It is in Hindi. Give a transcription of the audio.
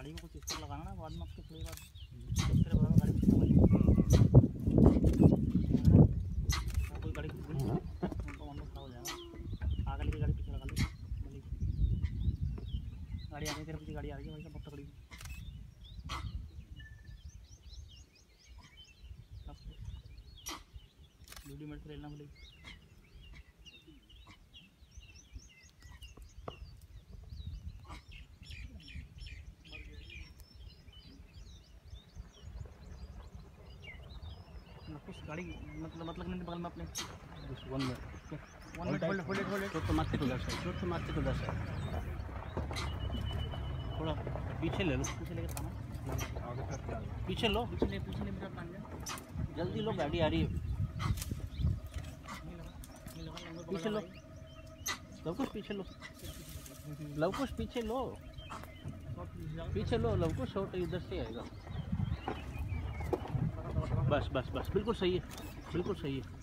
गाड़ी को कुछ इस पर लगाना ना, बाद में आपके थोड़ी बात तेरे बराबर गाड़ी कोई गाड़ी उनको मन खराब हो जाएगा। आगे लेके गाड़ी पीछे लगा ली, गाड़ी आगे तेरे पीछे गाड़ी आ रही है भाई साहब, बहुत तगड़ी। वीडियो मेरे से लेना बोले। कुछ गाड़ी मतलब नहीं बगल में अपने 1 मिनट होल्ड चोट तो मारते तो उधर से थोड़ा पीछे ले लो, पीछे लेकर आना, पीछे लो, पीछे ले मेरा प्लान है। जल्दी लो, गाड़ी आ रही है। पीछे लो लवकुश, पीछे लो लवकुश, पीछे लो लवकुश, शॉट इधर से आएगा। बस बिल्कुल सही है, बिल्कुल सही है।